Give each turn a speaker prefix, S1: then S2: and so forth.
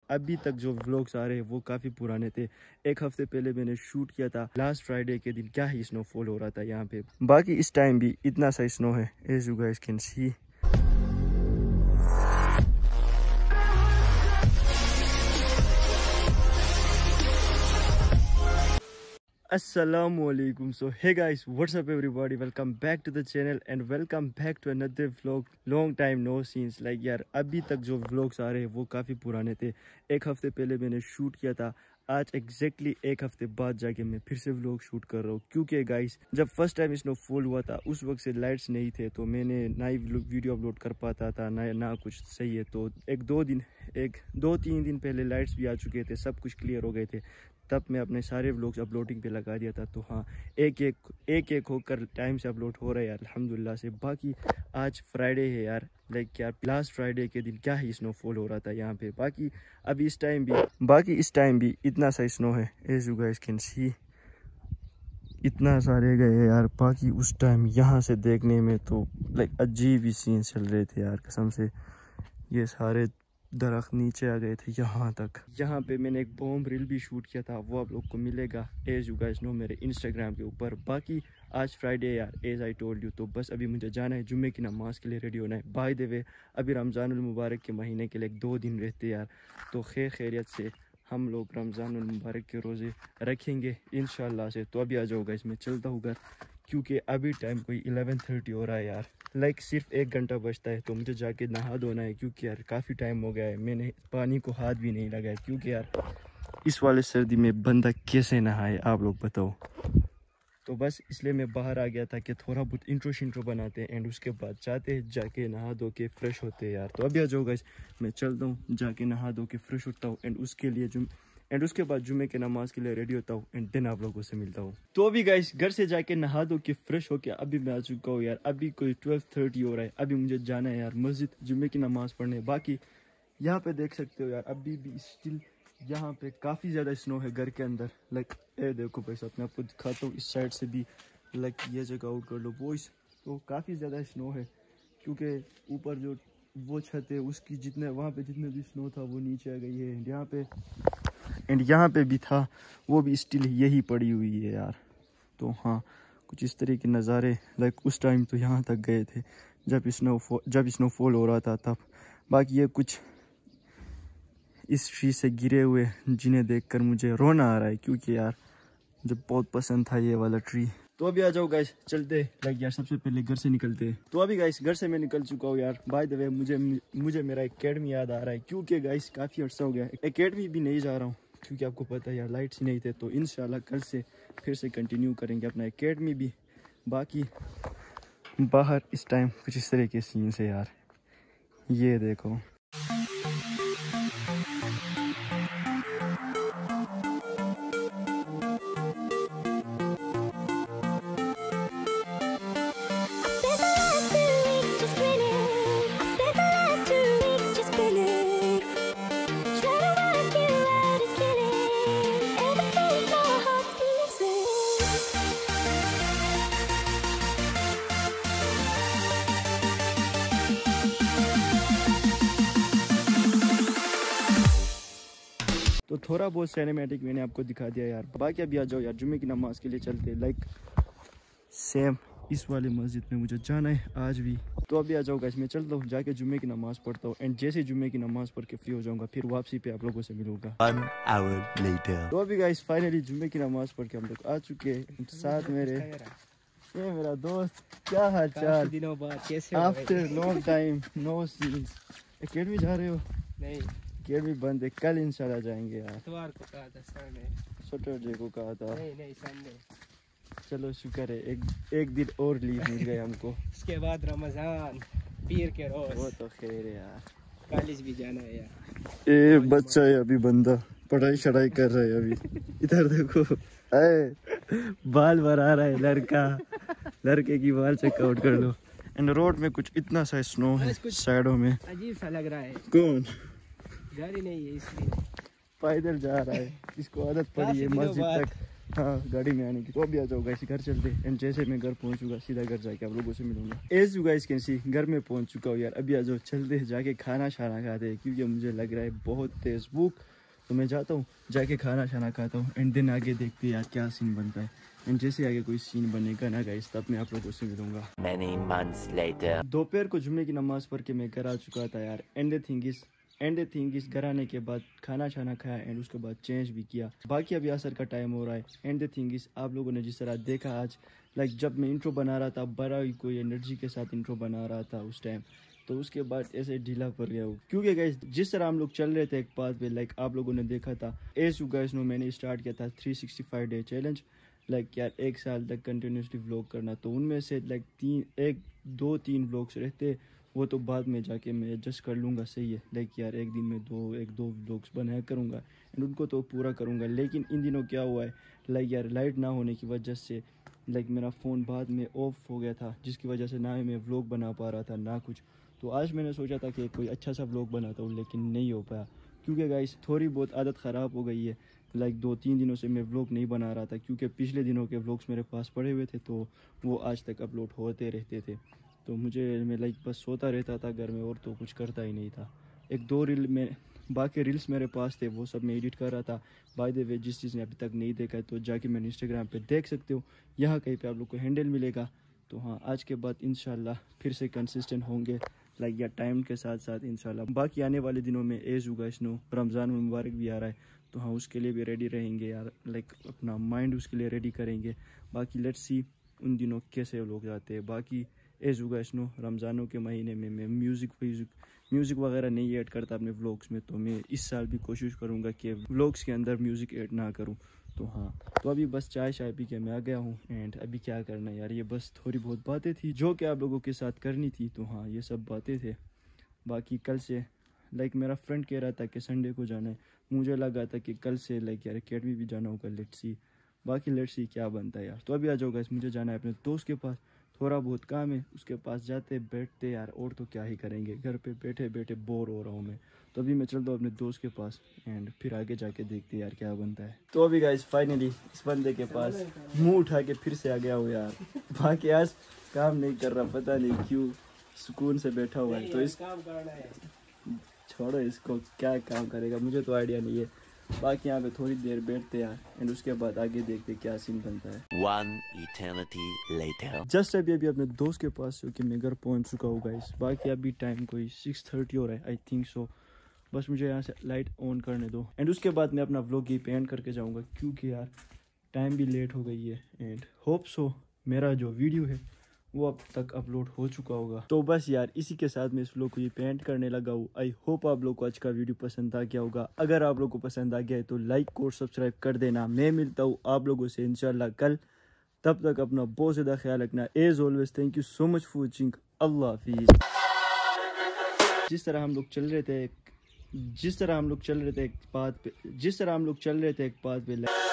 S1: अभी तक जो व्लॉग्स आ रहे हैं वो काफ़ी पुराने थे। एक हफ्ते पहले मैंने शूट किया था लास्ट फ्राइडे के दिन, क्या ही स्नोफॉल हो रहा था यहाँ पे। बाकी इस टाइम भी इतना सा स्नो है, as you guys can see. Assalamualaikum. So hey guys, what's up everybody, welcome back to the channel and welcome back to another vlog. Long time no scenes, like यार अभी तक जो vlogs आ रहे हैं वो काफ़ी पुराने थे। एक हफ्ते पहले मैंने शूट किया था, आज एग्जैक्टली एक हफ्ते बाद जाके मैं फिर से व्लॉग शूट कर रहा हूँ। क्योंकि गाइस जब फर्स्ट टाइम स्नोफॉल हुआ था उस वक्त से लाइट्स नहीं थे, तो मैंने ना ही वीडियो अपलोड कर पाता था ना कुछ सही है। तो एक दो तीन दिन पहले लाइट्स भी आ चुके थे, सब कुछ क्लियर हो गए थे, तब मैं अपने सारे व्लॉग्स अपलोडिंग पे लगा दिया था। तो हाँ, एक होकर टाइम से अपलोड हो रहा है यार अल्हम्दुलिल्लाह से। बाकी आज फ्राइडे है यार, लाइक यार लास्ट फ्राइडे के दिन क्या ही स्नोफॉल हो रहा था यहाँ पे। बाकी इस टाइम भी इतना सा स्नो है, as you guys can see, इतना सारे गए यार। बाकी उस टाइम यहाँ से देखने में तो लाइक अजीब ही सीन चल रहे थे यार कसम से। ये सारे दरख्त नीचे आ गए थे यहाँ तक। यहाँ पे मैंने एक बॉम्ब रील भी शूट किया था, वो आप लोग को मिलेगा एज यू गाइस नो मेरे इंस्टाग्राम के ऊपर। बाकी आज फ्राइडे यार, एज आई टोल्ड यू, तो बस अभी मुझे जाना है जुम्मे की नमाज के लिए रेडी होना है। बाय द वे अभी रमज़ानुल मुबारक के महीने के लिए 2 दिन रहते यार, तो खैरियत से हम लोग रमज़ानुल मुबारक के रोज़े रखेंगे इंशाल्लाह से। तो अभी आ जाओ गाइस, मैं चलता हूँ घर, क्योंकि अभी टाइम कोई 11:30 हो रहा है यार। लाइक सिर्फ 1 घंटा बचता है, तो मुझे जाके नहा धोना है, क्योंकि यार काफ़ी टाइम हो गया है मैंने पानी को हाथ भी नहीं लगाया। क्योंकि यार इस वाले सर्दी में बंदा कैसे नहाए आप लोग बताओ। तो बस इसलिए मैं बाहर आ गया था कि थोड़ा बहुत इंट्रो बनाते हैं एंड उसके बाद जाते हैं जाके नहा धो के फ्रेश होते हैं यार। तो अभी आ जाओ गाइस, मैं चलता हूँ, जाके नहा धो के फ्रेश होता हूँ एंड उसके बाद जुम्मे के नमाज के लिए रेडी होता हूँ एंड देन आप लोगों से मिलता हूँ। तो अभी गाइस घर से जाके नहा धो के फ्रेश होके अभी मैं आ चुका हूँ यार। अभी कोई 12:30 हो रहा है, अभी मुझे जाना है यार मस्जिद जुम्मे की नमाज पढ़ने। बाकी यहाँ पे देख सकते हो यार, अभी भी स्टिल यहाँ पे काफ़ी ज़्यादा स्नो है घर के अंदर। लाइक ये देखो भाई साहब, मैं आपको दिखाता हूँ इस साइड से भी, लाइक ये जगह आउट कर लो वो तो काफ़ी ज़्यादा स्नो है, क्योंकि ऊपर जो वो छत है उसकी वहाँ पे जितने भी स्नो था वो नीचे आ गई है। एंड यहाँ पे भी था, वो भी स्टिल यही पड़ी हुई है यार। तो हाँ, कुछ इस तरह के नज़ारे लाइक उस टाइम तो यहाँ तक गए थे जब स्नोफॉल हो रहा था तब। बाकी ये कुछ इस ट्री से गिरे हुए जिन्हें देखकर मुझे रोना आ रहा है, क्योंकि यार मुझे बहुत पसंद था ये वाला ट्री। तो अभी आ जाओ गाइस चलते, लाइक यार सबसे पहले घर से निकलते। तो अभी गाइस घर से मैं निकल चुका हूँ यार। बाय द वे मुझे मेरा एकेडमी याद आ रहा है, क्योंकि गाइस काफ़ी अर्सा हो गया एकेडमी भी नहीं जा रहा हूँ, क्योंकि आपको पता है यार लाइट्स ही नहीं थे। तो इंशाल्लाह कल से फिर से कंटिन्यू करेंगे अपना एकेडमी भी। बाकी बाहर इस टाइम कुछ इस तरह के सीन है यार, ये देखो। तो थोड़ा बहुत सिनेमैटिक मैंने आपको दिखा दिया यार। बाकी अभी आ जाओ यार जुम्मे की नमाज के लिए चलते, लाइक सेम इस वाले मस्जिद में मुझे जाना है आज भी। तो अभी आ जाओ गाइस, मैं चलता हूँ, जाके जुम्मे की नमाज पढ़ता हूँ एंड जैसे जुम्मे की नमाज पढ़ के फ्री हो जाऊंगा फिर वापसी पे आप लोगों से मिलूंगा
S2: 1 hour later।
S1: तो अभी गाइस फाइनली जुम्मे की नमाज पढ़ के हम लोग आ चुके हैं। साथ ये मेरा दोस्त, क्या हाल चाल,
S3: दिनों बाद कैसे
S1: after long time no scenes. Academy जा रहे हो?
S3: नहीं,
S1: एकेडमी बंद है, कल इंशाल्लाह जाएंगे यार।
S3: इतवार को कहा था,
S1: सैटरडे को कहा था।
S3: नहीं संडे।
S1: चलो शुक्र है एक दिन और लीव मिल गए हमको।
S3: उसके बाद रमजान पीर के रोज,
S1: वो तो खैर है यार,
S3: कॉलेज भी जाना है यार।
S1: ए बच्चा है अभी, बंदा पढ़ाई शढ़ाई कर रहा है अभी। इधर देखो, बाल बना रहा है लड़के की बाल चेकआउट कर लो। एंड रोड में कुछ इतना सा स्नो है साइडों में,
S3: अजीब सा लग रहा है।
S1: कौन
S3: गाड़ी नहीं है इसलिए
S1: पैदल जा रहा है, इसको आदत पड़ी है मस्जिद तक हाँ गाड़ी में आने की। तो अभी आ जाओ गाइस घर चलते एंड जैसे मैं घर पहुंचूंगा सीधा घर जाके आप लोगों से मिलूंगा। As you guys can see घर में पहुंच चुका हूँ यार। अभी आ जाओ चलते जाके खाना शाना खाते हैं क्योंकि मुझे लग रहा है बहुत तेज भूख। तो मैं जाता हूँ जाके खाना शाना खाता हूँ एंड दिन आगे देखते हैं यार क्या सीन बनता है। एंड जैसे आगे कोई सीन बनेगा ना गाइस तब मैं आप लोगों से मिलूंगा।
S2: Many months later.
S1: दोपहर को जुम्मे की नमाज पढ़ के मैं घर आ चुका था यार। एंड द थिंग इज घर आने के बाद खाना छाना खाया एंड उसके बाद चेंज भी किया। बाकी अभी असर का टाइम हो रहा है। एंड द थिंग इज आप लोगों ने जिस तरह देखा आज लाइक जब मैं इंट्रो बना रहा था बड़ा ही कोई एनर्जी के साथ इंट्रो बना रहा था उस टाइम। तो उसके बाद ऐसे ढीला पड़ गया हूँ क्योंकि गाइस जिस तरह हम लोग चल रहे थे एक पाथ पे लाइक आप लोगों ने देखा था। एज यू गाइस नो मैंने स्टार्ट किया था 365 डे चैलेंज लाइक यार 1 साल तक कंटिन्यूसली व्लॉग करना। तो उनमें से लाइक 2-3 व्लॉग्स रहते वो तो बाद में जाके मैं एडजस्ट कर लूँगा सही है। लाइक यार एक दिन में 2 व्लॉग्स बनाया करूँगा एंड उनको तो पूरा करूँगा। लेकिन इन दिनों क्या हुआ है लाइक यार लाइट ना होने की वजह से लाइक मेरा फ़ोन बाद में ऑफ हो गया था जिसकी वजह से ना ही मैं व्लॉग बना पा रहा था ना कुछ। तो आज मैंने सोचा था कि कोई अच्छा सा व्लॉग बनाता हूँ लेकिन नहीं हो पाया क्योंकि गाइस थोड़ी बहुत आदत ख़राब हो गई है। लाइक 2-3 दिनों से मैं व्लॉग नहीं बना रहा था क्योंकि पिछले दिनों के व्लॉग्स मेरे पास पड़े हुए थे तो वो आज तक अपलोड होते रहते थे। तो मैं लाइक बस सोता रहता था घर में और तो कुछ करता ही नहीं था। 1-2 रील में बाकी रील्स मेरे पास थे वो सब मैं एडिट कर रहा था। बाय द वे जिस चीज़ ने अभी तक नहीं देखा है तो जाके मैंने इंस्टाग्राम पे देख सकते हो। यहाँ कहीं पे आप लोग को हैंडल मिलेगा। तो हाँ आज के बाद इंशाल्लाह फिर से कंसिस्टेंट होंगे लाइक या टाइम के साथ साथ इंशाल्लाह। बाकी आने वाले दिनों में as you guys know Ramzan मुबारक भी आ रहा है तो हाँ उसके लिए भी रेडी रहेंगे यार। लाइक अपना माइंड उसके लिए रेडी करेंगे। बाकी लेट्स सी उन दिनों कैसे लोग जाते हैं। बाकी एज यू गाइस नो रमज़ानों के महीने में मैं म्यूज़िक वगैरह नहीं ऐड करता अपने व्लॉग्स में। तो मैं इस साल भी कोशिश करूँगा कि व्लॉग्स के अंदर म्यूज़िक ऐड ना करूँ। तो हाँ तो अभी बस चाय पी के मैं आ गया हूँ एंड अभी क्या करना है यार ये बस थोड़ी बहुत बातें थी जो कि आप लोगों के साथ करनी थी। तो हाँ ये सब बातें थे। बाकी कल से लाइक मेरा फ्रेंड कह रहा था कि संडे को जाना है। मुझे लगा था कि कल से लाइक यार अकेडमी भी जाना होगा। लेट्स सी क्या बनता है यार। तो अभी आ जाओ गाइस मुझे जाना है अपने दोस्त के पास। थोड़ा बहुत काम है उसके पास जाते बैठते यार और तो क्या ही करेंगे घर पे बैठे बैठे बोर हो रहा हूँ मैं। तो अभी मैं चलता हूँ अपने दोस्त के पास एंड फिर आगे जाके देखते यार क्या बनता है। तो अभी गाइस फाइनली इस बंदे के पास मुंह उठा के फिर से आ गया हूँ यार। बाकी आज काम नहीं कर रहा पता नहीं क्यों सुकून से बैठा हुआ है। तो इस
S3: काम करना है।
S1: छोड़ो इसको क्या काम करेगा मुझे तो आइडिया नहीं है। बाकी यहाँ पे थोड़ी देर बैठते यार एंड उसके बाद आगे देखते क्या सीन बनता है।
S2: 1 eternity later.
S1: जस्ट अभी अपने दोस्त के पास कि मैं घर पहुँच चुका हूँ गाइस। बाकी अभी टाइम कोई 6:30 हो रहा है आई थिंक सो। बस मुझे यहाँ से लाइट ऑन करने दो एंड उसके बाद मैं अपना व्लॉग ही पे एंड करके जाऊँगा क्योंकि यार टाइम भी लेट हो गई है एंड होप सो मेरा जो वीडियो है वो अब तक अपलोड हो चुका होगा। तो बस यार इसी के साथ मैं इस व्लॉग को ये पेंट करने लगा हूँ। आई होप आप लोग को आज का वीडियो पसंद आ गया होगा। अगर आप लोग को पसंद आ गया है तो लाइक और सब्सक्राइब कर देना। मैं मिलता हूँ आप लोगों से इंशाल्लाह कल। तब तक अपना बहुत ज़्यादा ख्याल रखना। As always thank you so much for watching. Allah हाफिज़। जिस तरह हम लोग चल रहे थे एक पाथ पे